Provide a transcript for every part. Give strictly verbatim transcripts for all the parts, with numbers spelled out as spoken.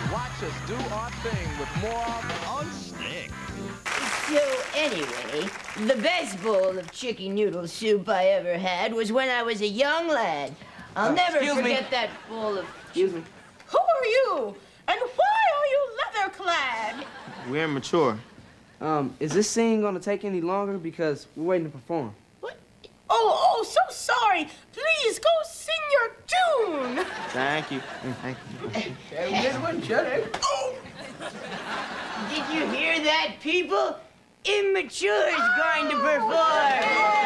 Watch us do our thing with more on Stick. So anyway, the best bowl of chicken noodle soup I ever had was when I was a young lad. I'll Uh, never excuse forget me. that bowl of... Excuse me. Who are you? And why are you leather-clad? We're immature. Um, is this scene gonna take any longer? Because we're waiting to perform. What? Oh, oh, so sorry. Please go sing your tune. Thank you. Thank you. Oh. Did you hear that, people? Immature is going to perform.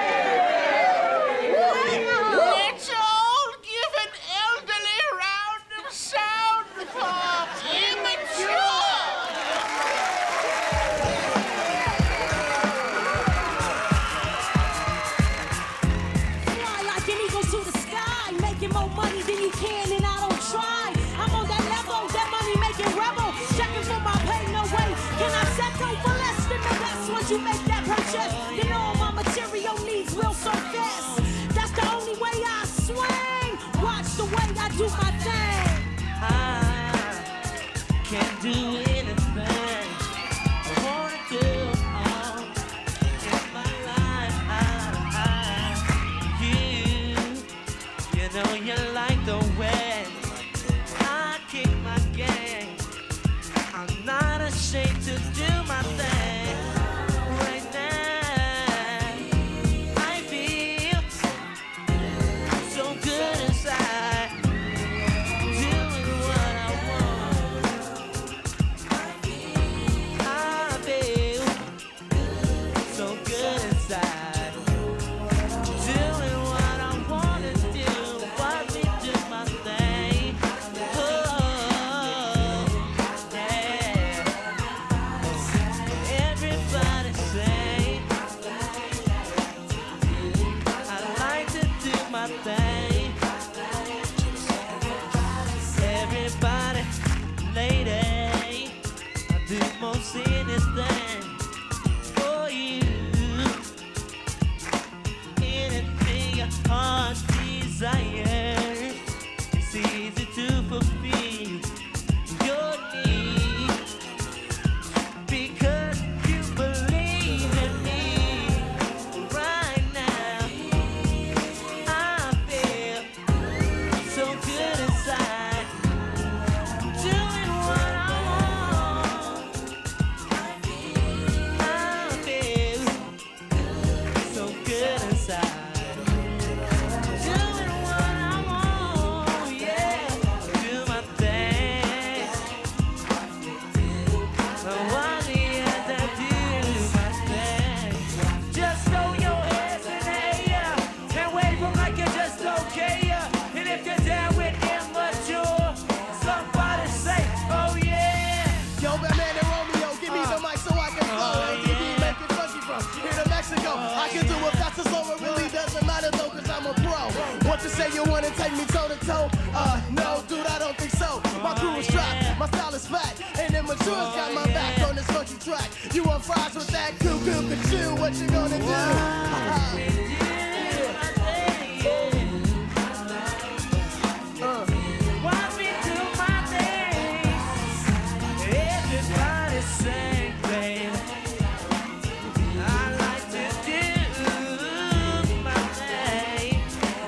Let's all give an elderly round of sound for Immature. Fly like an eagle to the sky, making more money than you can, and I don't try. I'm on that level, that money making rebel, checking for my pay, no way. Can I settle for less than the best? Once you make that purchase, then all my material needs will surface. That's the only way I swing. Watch the way I do my thing. I can't do anything I wanna do all in my life. You, you know you like the way I kick my game. I'm not ashamed to do my thing right now. I feel so good inside, doing what I want. I feel so good inside, doing what I want to do. Watch me do my thing. Oh, yeah. Everybody say I like to do my thing. Everybody, lady, I do most anything for you. Anything your heart desires, it's easy to fulfill your needs because you believe in me right now. I feel so good inside, doing what I want. I feel so good inside, doing what I want. Yeah, do my thing. I want the end to do my thing. Just throw your hands in the air and wave them like you just don't care. And if you're down with Immature, somebody say, oh yeah. Yo, Batman and Romeo, give me the mic so I can flow. Oh, L T D yeah. make it funky from here to Mexico. I can do it fast or slow, it really doesn't matter though, cause I'm a pro. What you say, you wanna take me toe to toe? Uh, no, dude, I don't think so. My crew is strapped, my style is fat, and Immature's got my back on this funky track. You want fries with that coo coo ka what you gonna do? Uh, Watch me do my thing. Everybody sing, baby. I like to do my thing.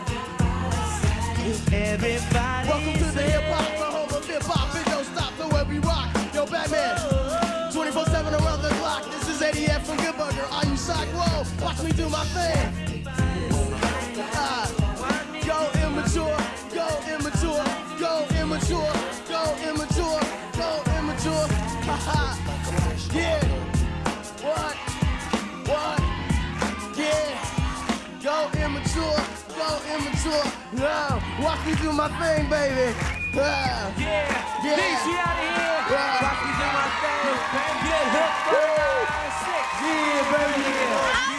Everybody Welcome to the sing. hip hop, the home of hip hop. It don't stop the way we rock. Yo, Batman, twenty-four seven around the clock. This is eighty F from Good Burger. Are you shocked? Whoa, watch me do my thing. Uh, go immature, go immature, go immature, go immature, go immature. Haha. Yeah. What? What? Yeah. Go immature, go immature. Now, watch me do my thing, baby. Uh, Yeah, Yeah. D C out of here. Yeah. Watch me do my thing. Get hooked for the six. yeah, baby. Yeah.